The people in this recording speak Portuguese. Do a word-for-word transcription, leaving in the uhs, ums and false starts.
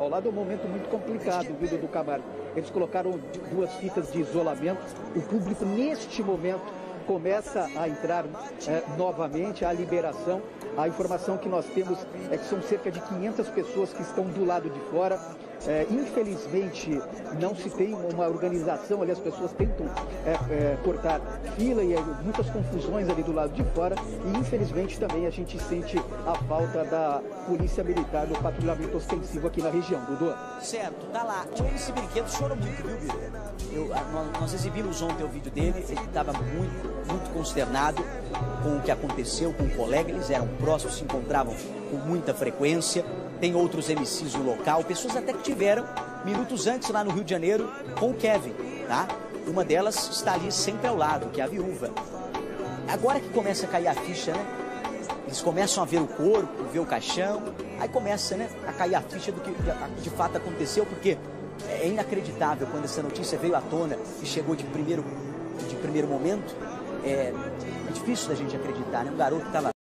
ao lado é um momento muito complicado, viu, do Camargo. Eles colocaram duas fitas de isolamento. O público, neste momento, começa a entrar é, novamente, a liberação. A informação que nós temos é que são cerca de quinhentas pessoas que estão do lado de fora. É, infelizmente, não se tem uma organização ali, as pessoas tentam é, é, cortar fila e é, muitas confusões ali do lado de fora. E, infelizmente, também a gente sente a falta da Polícia Militar no patrulhamento ostensivo aqui na região, Dudu. Certo, tá lá. O M C Brinquedo chorou muito, viu, Biro? Eu, nós, nós exibimos ontem o vídeo dele, ele estava muito, muito consternado com o que aconteceu com o colega. Eles eram próximos, se encontravam com muita frequência. Tem outros M Cs no local, pessoas até que tiveram minutos antes lá no Rio de Janeiro com o Kevin, tá? Uma delas está ali sempre ao lado, que é a viúva. Agora que começa a cair a ficha, né? Eles começam a ver o corpo, ver o caixão, aí começa, né, a cair a ficha do que de, de fato aconteceu, porque é inacreditável quando essa notícia veio à tona e chegou de primeiro, de primeiro momento. É, é difícil da gente acreditar, né? Um garoto que estava